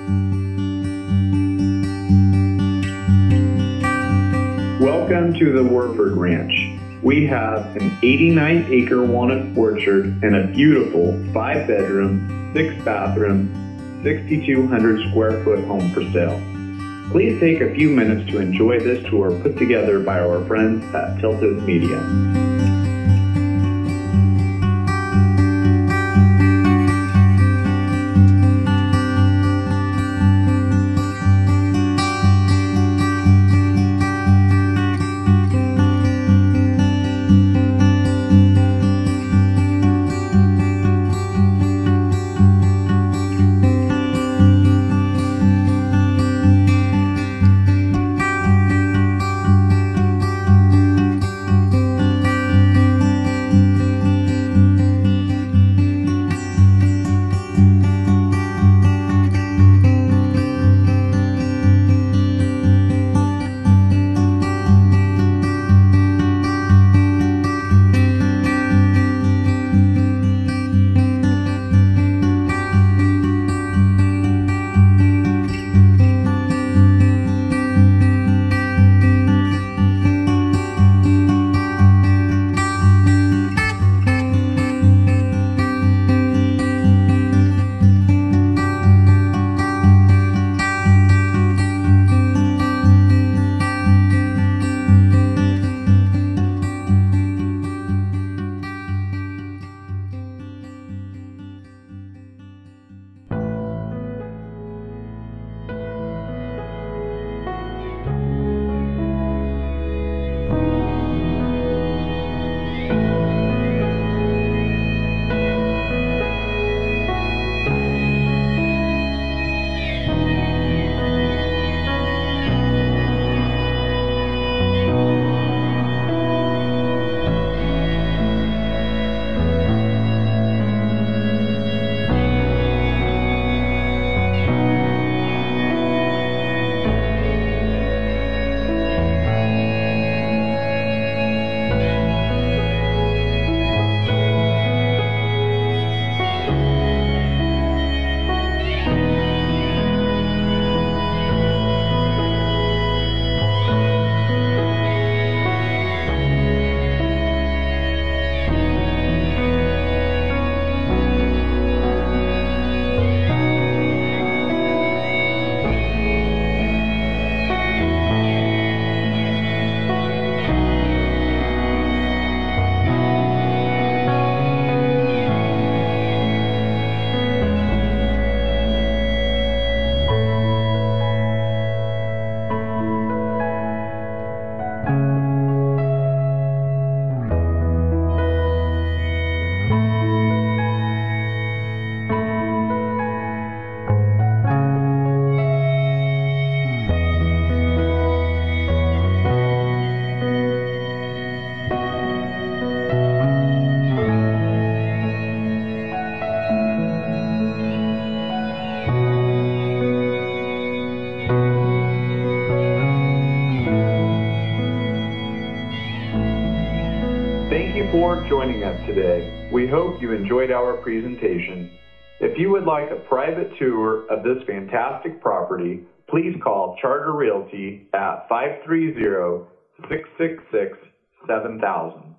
Welcome to the Warford Ranch. We have an 89-acre walnut orchard and a beautiful 5-bedroom, 6-bathroom, 6,200 square foot home for sale. Please take a few minutes to enjoy this tour put together by our friends at Tilted Media. Thank you for joining us today. We hope you enjoyed our presentation. If you would like a private tour of this fantastic property, please call Charter Realty at 530-666-7000.